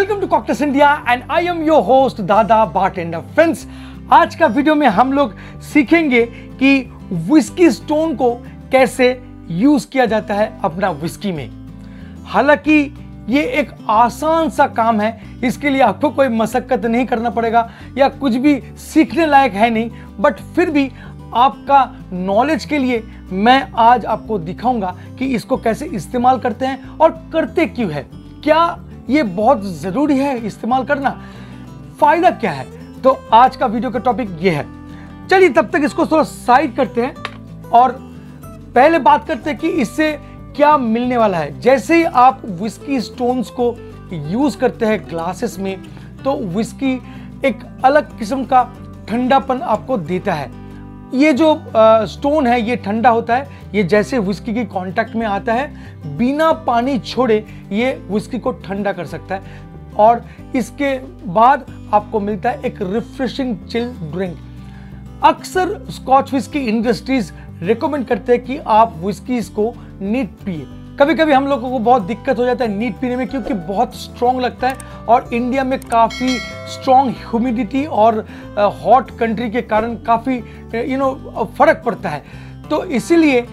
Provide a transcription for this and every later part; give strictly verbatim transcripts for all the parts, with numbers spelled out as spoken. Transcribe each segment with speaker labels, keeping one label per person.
Speaker 1: Welcome to cocktails India and I am your host दादा bartender. Friends, आज का video में हम लोग सीखेंगे कि विस्की स्टोन को कैसे यूज किया जाता है अपना विस्की में। हालांकि ये एक आसान सा काम है, इसके लिए आपको कोई मशक्कत नहीं करना पड़ेगा या कुछ भी सीखने लायक है नहीं, बट फिर भी आपका नॉलेज के लिए मैं आज आपको दिखाऊंगा कि इसको कैसे इस्तेमाल करते हैं और करते क्यों है, क्या ये बहुत जरूरी है इस्तेमाल करना, फायदा क्या है। तो आज का वीडियो का टॉपिक ये है। चलिए तब तक इसको थोड़ा साइड करते हैं और पहले बात करते हैं कि इससे क्या मिलने वाला है। जैसे ही आप विस्की स्टोन्स को यूज करते हैं ग्लासेस में, तो विस्की एक अलग किस्म का ठंडापन आपको देता है। ये जो स्टोन है ये ठंडा होता है, ये जैसे विस्की के कांटेक्ट में आता है बिना पानी छोड़े ये विस्की को ठंडा कर सकता है और इसके बाद आपको मिलता है एक रिफ्रेशिंग चिल ड्रिंक। अक्सर स्कॉच विस्की इंडस्ट्रीज रिकमेंड करते हैं कि आप विस्कीज को नीट पिए। कभी कभी हम लोगों को बहुत दिक्कत हो जाता है नीट पीने में, क्योंकि बहुत स्ट्रॉन्ग लगता है और इंडिया में काफ़ी स्ट्रॉन्ग ह्यूमिडिटी और हॉट कंट्री के कारण काफ़ी यू नो फर्क पड़ता है। तो इसीलिए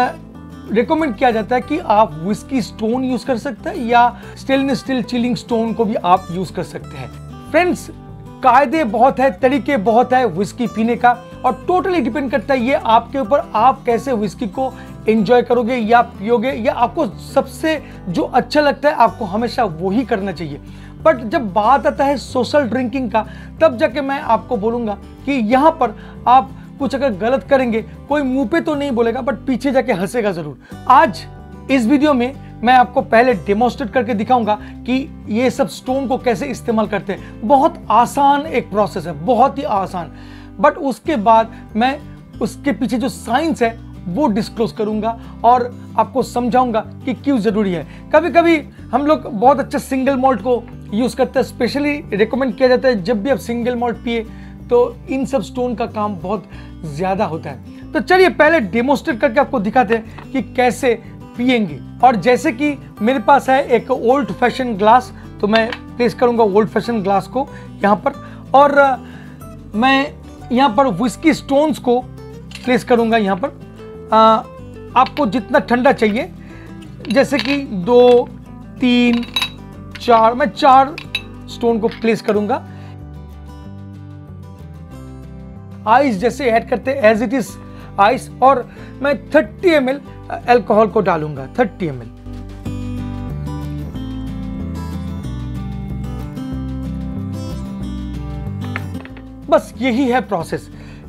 Speaker 1: रिकमेंड किया जाता है कि आप विस्की स्टोन यूज़ कर सकते हैं या स्टेनलेस स्टील चिलिंग स्टोन को भी आप यूज़ कर सकते हैं। फ्रेंड्स, कायदे बहुत है, तरीके बहुत है विस्की पीने का और टोटली डिपेंड करता है ये आपके ऊपर, आप कैसे विस्की को एंजॉय करोगे या पियोगे, या आपको सबसे जो अच्छा लगता है आपको हमेशा वही करना चाहिए। बट जब बात आता है सोशल ड्रिंकिंग का, तब जाके मैं आपको बोलूँगा कि यहाँ पर आप कुछ अगर गलत करेंगे कोई मुंह पे तो नहीं बोलेगा, बट पीछे जाके हंसेगा ज़रूर। आज इस वीडियो में मैं आपको पहले डेमोन्स्ट्रेट करके दिखाऊंगा कि ये सब स्टोन को कैसे इस्तेमाल करते हैं। बहुत आसान एक प्रोसेस है, बहुत ही आसान, बट उसके बाद मैं उसके पीछे जो साइंस है वो डिस्क्लोज करूंगा और आपको समझाऊंगा कि क्यों जरूरी है। कभी कभी हम लोग बहुत अच्छा सिंगल मॉल्ट को यूज करते हैं, स्पेशली रिकमेंड किया जाता है जब भी आप सिंगल मॉल्ट पिए तो इन सब स्टोन का काम बहुत ज्यादा होता है। तो चलिए पहले डेमोन्स्ट्रेट करके आपको दिखाते हैं कि कैसे पिएंगे। और जैसे कि मेरे पास है एक ओल्ड फैशन ग्लास, तो मैं प्लेस करूंगा ओल्ड फैशन ग्लास को यहाँ पर और मैं यहाँ पर विस्की स्टोन्स को प्लेस करूंगा यहाँ पर। आ, आपको जितना ठंडा चाहिए, जैसे कि दो तीन चार, मैं चार स्टोन को प्लेस करूंगा। आइस जैसे ऐड करते हैं एज इट इज आइस, और मैं थर्टी एम एल एल्कोहल को डालूंगा, थर्टी एम एल। बस यही है प्रोसेस।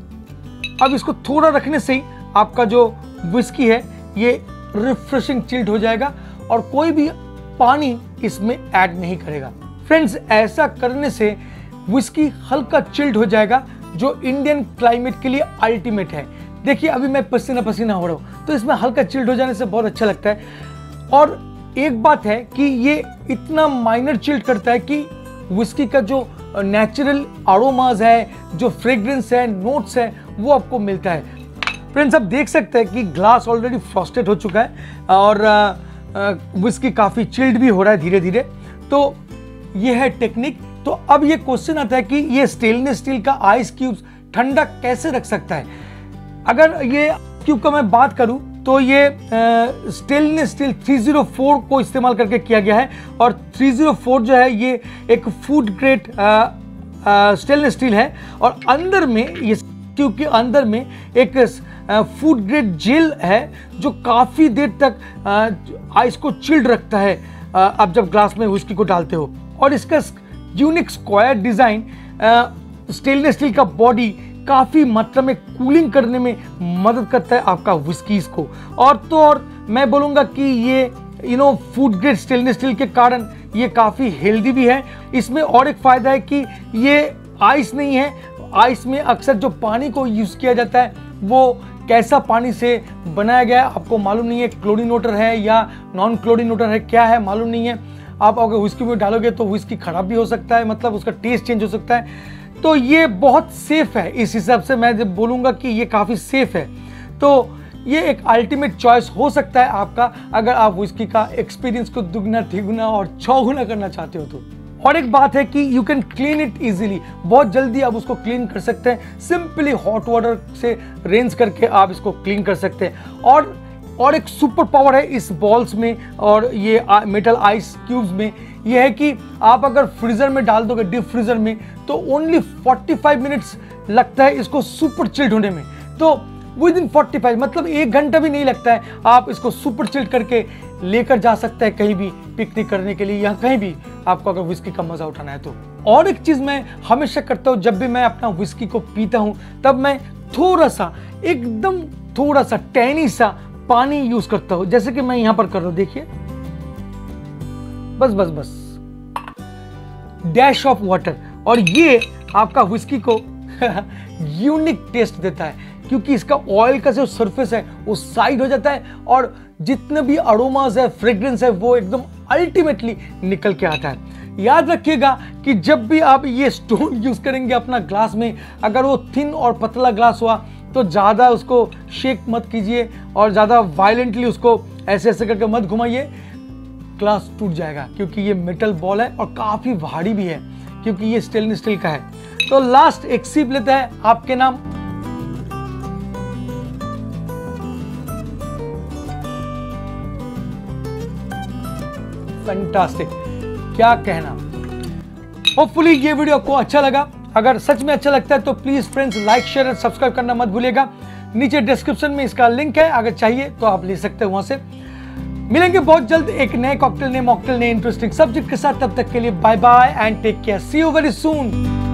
Speaker 1: अब इसको थोड़ा रखने से ही आपका जो विस्की है ये रिफ्रेशिंग चिल्ड हो जाएगा और कोई भी पानी इसमें ऐड नहीं करेगा। फ्रेंड्स, ऐसा करने से विस्की हल्का चिल्ड हो जाएगा, जो इंडियन क्लाइमेट के लिए अल्टीमेट है। देखिए अभी मैं पसीना पसीना हो रहा हूँ, तो इसमें हल्का चिल्ड हो जाने से बहुत अच्छा लगता है। और एक बात है कि ये इतना माइनर चिल्ड करता है कि विस्की का जो नेचुरल अरोमाज है, जो फ्रेग्रेंस है, नोट्स है, वो आपको मिलता है। फ्रेंड्स, आप देख सकते हैं कि ग्लास ऑलरेडी फ्रॉस्टेड हो चुका है और विस्की काफ़ी चिल्ड भी हो रहा है धीरे धीरे। तो ये है टेक्निक। तो अब ये क्वेश्चन आता है कि ये स्टेनलेस स्टील का आइस क्यूब्स ठंडा कैसे रख सकता है। अगर ये क्यूब का मैं बात करूं तो ये stainless steel three zero four को इस्तेमाल करके किया गया है और थ्री ज़ीरो फोर जो है ये एक फूड ग्रेड स्टेनलेस स्टील है और अंदर में ये क्यूब के अंदर में एक फूड ग्रेड जेल है जो काफ़ी देर तक आइस को चिल्ड रखता है आप जब ग्लास में विस्की को डालते हो। और इसका unique square design stainless steel का बॉडी काफ़ी मात्रा में कूलिंग करने में मदद करता है आपका विस्कीज को। और तो और मैं बोलूँगा कि ये you know food grade stainless steel के कारण ये काफ़ी हेल्दी भी है। इसमें और एक फ़ायदा है कि ये आइस नहीं है। आइस में अक्सर जो पानी को यूज़ किया जाता है वो कैसा पानी से बनाया गया है आपको मालूम नहीं है, क्लोरीन वाटर है या नॉन क्लोरीन वाटर है, क्या है मालूम नहीं है। आप अगर विस्की में डालोगे तो विस्की खराब भी हो सकता है, मतलब उसका टेस्ट चेंज हो सकता है। तो ये बहुत सेफ है, इस हिसाब से मैं जब बोलूँगा कि ये काफ़ी सेफ है। तो ये एक अल्टीमेट चॉइस हो सकता है आपका, अगर आप विस्की का एक्सपीरियंस को दुगना तिगुना और चौगुना करना चाहते हो तो। और एक बात है कि you can clean it easily, बहुत जल्दी आप उसको क्लीन कर सकते हैं। सिंपली हॉट वाटर से रेंज करके आप इसको क्लीन कर सकते हैं। और और एक सुपर पावर है इस बॉल्स में और ये मेटल आइस क्यूब्स में, ये है कि आप अगर फ्रीजर में डाल दोगे, डीप फ्रीजर में, तो ओनली पैंतालीस मिनट्स लगता है इसको सुपर चिल्ड होने में। तो विद इन पैंतालीस मतलब एक घंटा भी नहीं लगता है, आप इसको सुपर चिल्ड करके लेकर जा सकते हैं कहीं भी पिकनिक करने के लिए या कहीं भी आपको अगर विस्की का मजा उठाना है तो। और एक चीज मैं हमेशा करता हूं, जब भी मैं अपना विस्की को पीता हूं तब मैं थोड़ा सा, एकदम थोड़ा सा टैनी सा पानी यूज करता हूं, जैसे कि मैं यहां पर कर रहा हूं, देखिए, बस बस बस डैश ऑफ वाटर। और ये आपका विस्की को यूनिक टेस्ट देता है, क्योंकि इसका ऑयल का जो सरफेस है वो साइड हो जाता है और जितने भी अरोमास है, फ्रेग्रेंस है, वो एकदम अल्टीमेटली निकल के आता है। याद रखिएगा कि जब भी आप ये स्टोन यूज करेंगे अपना ग्लास में, अगर वो थिन और पतला ग्लास हुआ तो ज़्यादा उसको शेक मत कीजिए और ज़्यादा वायलेंटली उसको ऐसे ऐसे करके मत घुमाइए, ग्लास टूट जाएगा, क्योंकि ये मेटल बॉल है और काफ़ी भारी भी है क्योंकि ये स्टेनलेस स्टील का है। तो लास्ट एक सिप लेता है आपके नाम। फैंटास्टिक, क्या कहना। होपफुली ये वीडियो आपको अच्छा लगा। अगर सच में अच्छा लगता है तो प्लीज फ्रेंड्स लाइक शेयर और सब्सक्राइब करना मत भूलिएगा। नीचे डिस्क्रिप्शन में इसका लिंक है, अगर चाहिए तो आप ले सकते हैं वहां से। मिलेंगे बहुत जल्द एक नए कॉकटेल, नए मॉकटेल, नए इंटरेस्टिंग सब्जेक्ट के साथ। तब तक के लिए bye bye and take care, see you very soon.